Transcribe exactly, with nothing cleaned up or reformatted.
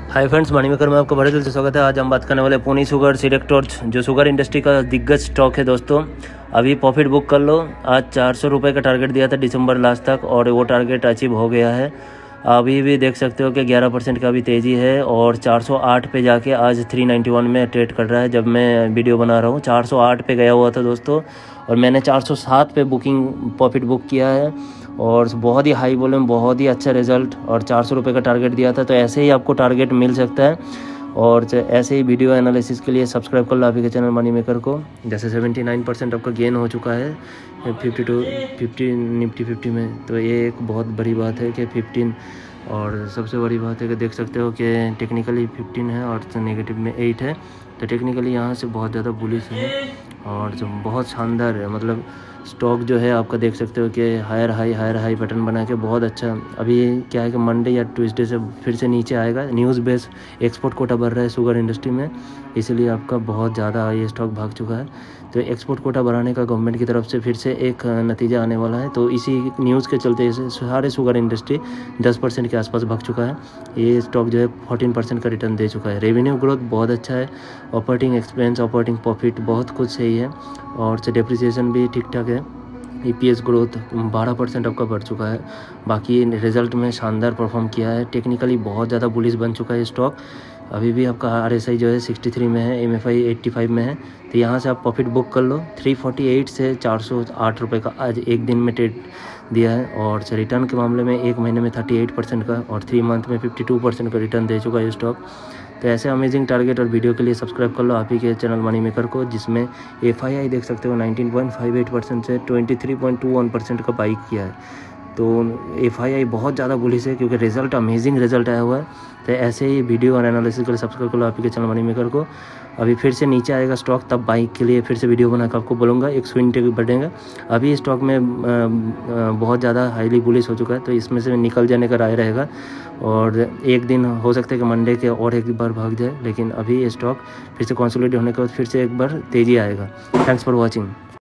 Hi friends, money maker में आपका बड़े दिल से स्वागत है। आज हम बात करने वाले पुणे शुगर सीडेड टॉर्च, जो शुगर इंडस्ट्री का दिग्गज स्टॉक है दोस्तों। अभी प्रॉफिट बुक कर लो। आज चार सौ रुपये का टारगेट दिया था दिसंबर लास्ट तक और वो टारगेट अचीव हो गया है। अभी भी देख सकते हो कि ग्यारह परसेंट का भी तेज़ी है और चार सौ आठ पे जाके आज तीन सौ इक्यानवे में ट्रेड कर रहा है। जब मैं वीडियो बना रहा हूँ चार सौ आठ पे गया हुआ था दोस्तों, और मैंने चार सौ सात पे बुकिंग प्रॉफिट बुक किया है और बहुत ही हाई वॉल्यूम, बहुत ही अच्छा रिजल्ट, और चार सौ रुपये का टारगेट दिया था। तो ऐसे ही आपको टारगेट मिल सकता है। और ऐसे ही वीडियो एनालिसिस के लिए सब्सक्राइब कर लो आप के चैनल मनी मेकर को। जैसे उन्यासी परसेंट आपका गेन हो चुका है fifty two fifty Nifty fifty में, तो ये एक बहुत बड़ी बात है कि फिफ्टीन, और सबसे बड़ी बात है कि देख सकते हो कि टेक्निकली फिफ्टीन है और नेगेटिव में एट है। तो टेक्निकली यहाँ से बहुत ज़्यादा बुलिश है और जो बहुत शानदार है। मतलब स्टॉक जो है आपका देख सकते हो कि higher high higher high pattern बना के बहुत अच्छा। अभी क्या है कि मंडे या ट्यूसडे से फिर से नीचे आएगा। न्यूज़ बेस एक्सपोर्ट कोटा बढ़ रहा है शुगर इंडस्ट्री में, इसलिए आपका बहुत ज़्यादा ये स्टॉक भाग चुका है। तो एक्सपोर्ट कोटा बढ़ाने का गवर्नमेंट की तरफ से फिर से एक नतीजा आने वाला है। तो इसी न्यूज़ के चलते सारे शुगर इंडस्ट्री दस परसेंट के आसपास भाग चुका है। ये स्टॉक जो है चौदह परसेंट का रिटर्न दे चुका है। रेवेन्यू ग्रोथ बहुत अच्छा है, ऑपरेटिंग एक्सपेंस, ऑपरेटिंग प्रॉफिट बहुत कुछ सही है, और डेप्रिसिएशन भी ठीक ठाक है। ईपीएस ग्रोथ बारह परसेंट आपका बढ़ चुका है। बाकी रिजल्ट में शानदार परफॉर्म किया है। टेक्निकली बहुत ज़्यादा बुलिश बन चुका है स्टॉक। अभी भी आपका आरएसआई जो है तिरसठ में है, एमएफआई पचासी में है। तो यहाँ से आप प्रॉफिट बुक कर लो। तीन सौ अड़तालीस से चार सौ आठ रुपये का आज एक दिन में ट्रेड दिया है। और रिटर्न के मामले में एक महीने में अड़तीस परसेंट का और थ्री मंथ में बावन परसेंट का रिटर्न दे चुका है स्टॉक। तो ऐसे अमेजिंग टारगेट और वीडियो के लिए सब्सक्राइब कर लो आप ही के चैनल मनी मेकर को, जिसमें एफआईआई देख सकते हो उन्नीस पॉइंट पाँच आठ परसेंट से तेईस पॉइंट दो एक परसेंट का बाइक किया है। तो एफआईआई बहुत ज़्यादा बुलिश है क्योंकि रिजल्ट अमेजिंग रिजल्ट आया हुआ है। तो ऐसे ही वीडियो और एनालिसिस के लिए सब्सक्राइब कर लो आप ही के चैनल मनी मेकर को। अभी फिर से नीचे आएगा स्टॉक, तब बाइक के लिए फिर से वीडियो बनाकर आपको बोलूँगा, एक स्विंग टेक बढ़ेगा। अभी स्टॉक में बहुत ज़्यादा हाईली बुलिश हो चुका है, तो इसमें से निकल जाने का राय रहेगा। और एक दिन हो सकता है कि मंडे के और एक बार भाग जाए, लेकिन अभी ये स्टॉक फिर से कंसोलिडेट होने के बाद फिर से एक बार तेज़ी आएगा। Thanks for watching.